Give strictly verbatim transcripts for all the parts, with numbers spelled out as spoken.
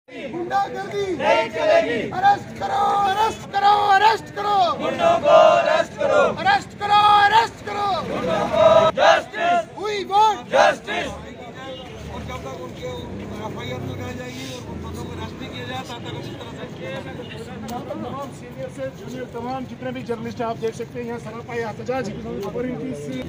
गुंडागर्दी नहीं चलेगी। अरेस्ट करो, अरेस्ट करो, अरेस्ट करो, गुंडों को अरेस्ट करो, अरेस्ट करो, अरेस्ट करो, गुंडों को जस्टिस, वी वांट जस्टिस। और जब तक उनके एफ आई आर लगाई जाएगी और उन बंदों को अरेस्ट नहीं किया जाए तब तक इसी तरह से तमाम सीनियर से जूनियर तमाम जितने भी जर्नलिस्ट आप देख सकते हैं यहाँ सरापा एहतजाज खबर इनकी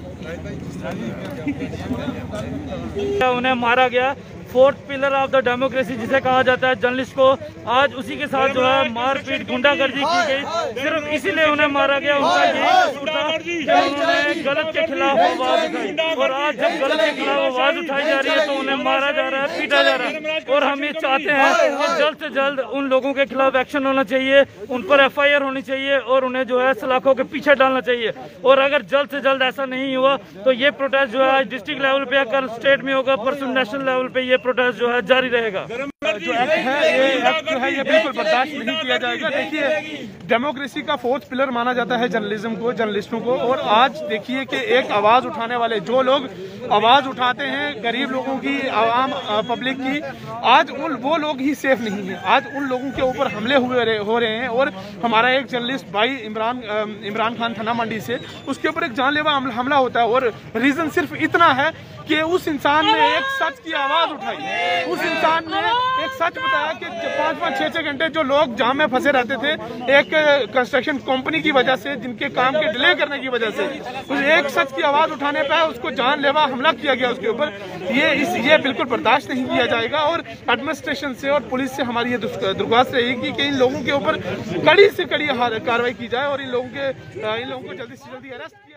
उन्हें मारा गया। Fourth pillar of the democracy जिसे कहा जाता है जर्नलिस्ट को, आज उसी के साथ जो है मारपीट गुंडागर्दी की गई। सिर्फ इसीलिए उन्हें मारा गया। उनका यही कसूर था कि उन्होंने गलत के खिलाफ आवाज उठाई और आज जब गलत के खिलाफ आवाज उठाई जा रही है तो उन्हें मारा जा रहा है, पीटा जा रहा है। और हम ये चाहते हैं कि जल्द से जल्द उन लोगों के खिलाफ एक्शन होना चाहिए, उन पर एफ आई आर होनी चाहिए और उन्हें जो है सलाखों के पीछे डालना चाहिए। और अगर जल्द से जल्द ऐसा नहीं हुआ तो ये प्रोटेस्ट जो है डिस्ट्रिक्ट लेवल पे, कल स्टेट में होगा, परसों नेशनल लेवल पे ये प्रोटेस्ट जो है जारी रहेगा। जो एक्ट है ये एक्ट जो है ये बिल्कुल बर्दाश्त नहीं किया जाएगा। देखिए, डेमोक्रेसी का फोर्थ पिलर माना जाता है जर्नलिज्म को, जर्नलिस्टों को। और आज देखिए कि एक आवाज उठाने वाले जो लोग आवाज उठाते हैं गरीब लोगों की, आवाम पब्लिक की, आज उन वो लोग ही सेफ नहीं है। आज उन लोगों के ऊपर हमले हुए रहे, हो रहे हैं। और हमारा एक जर्नलिस्ट भाई इमरान इमरान खान थाना मंडी से, उसके ऊपर एक जानलेवा हमला होता है। और रीजन सिर्फ इतना है कि उस इंसान ने एक सच की आवाज उठाई। उस इंसान ने एक सच बताया कि पाँच पाँच छह छह घंटे जो लोग जाम में फंसे रहते थे एक कंस्ट्रक्शन कंपनी की वजह से, जिनके काम के डिले करने की वजह से, उस एक सच की आवाज उठाने पर उसको जानलेवा हमला किया गया उसके ऊपर। ये इस ये बिल्कुल बर्दाश्त नहीं किया जाएगा। और एडमिनिस्ट्रेशन से और पुलिस से हमारी ये दरख्वास्त रहेगी कि इन लोगों के ऊपर कड़ी से कड़ी कार्रवाई की जाए और इन लोगों के इन लोगों को जल्दी से जल्दी अरेस्ट